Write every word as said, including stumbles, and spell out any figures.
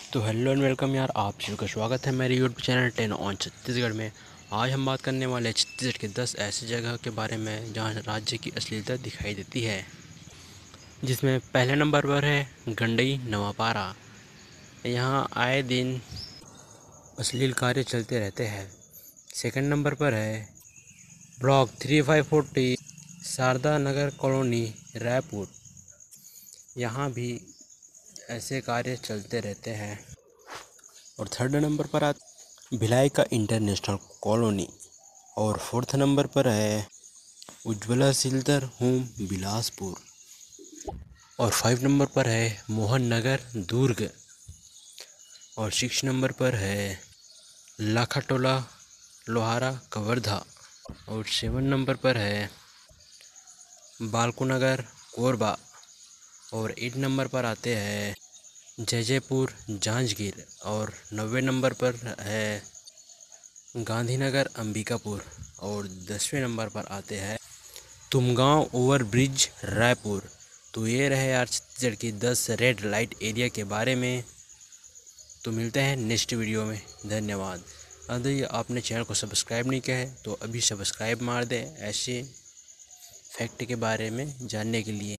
तो hello and welcome यार, आप सभी का स्वागत है मेरे YouTube channel ten on Chhattisgarh में। आज हम बात करने वाले हैं छत्तीसगढ़ के दस ऐसी जगह के बारे में जहां राज्य की अश्लीलता दिखाई देती है। जिसमें पहले नंबर पर है गंडई नवापारा। यहां आए दिन अश्लील कार्य चलते रहते हैं। सेकंड नंबर पर है block three five forty Sharda Nagar colony Raipur. यहाँ भी ऐसे कार्य चलते रहते हैं। और थर्ड नंबर पर आता भिलाई का इंटरनेशनल कॉलोनी। और फोर्थ नंबर पर है उज्ज्वला सिल्तर होम बिलासपुर। और फाइव नंबर पर है मोहन नगर दुर्ग। और सिक्स नंबर पर है लाखाटोला लोहारा कवर्धा। और सेवन नंबर पर है बालको नगर कोरबा। और एट नंबर पर आते हैं जयजयपुर जांजगीर। और नब्बे नंबर पर है गांधीनगर अंबिकापुर। और दसवें नंबर पर आते हैं तुमगांव ओवर ब्रिज रायपुर। तो ये रहे यार छत्तीसगढ़ की दस रेड लाइट एरिया के बारे में। तो मिलते हैं नेक्स्ट वीडियो में। धन्यवाद। यदि आपने चैनल को सब्सक्राइब नहीं किया है तो अभी सब्सक्राइब मार दें ऐसे फैक्ट के बारे में जानने के लिए।